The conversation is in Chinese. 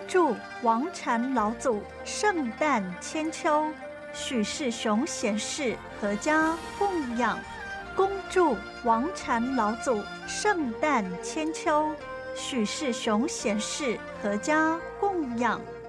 祝王禅老祖圣诞千秋，许世雄贤士阖家供养。恭祝王禅老祖圣诞千秋，许世雄贤士阖家供养。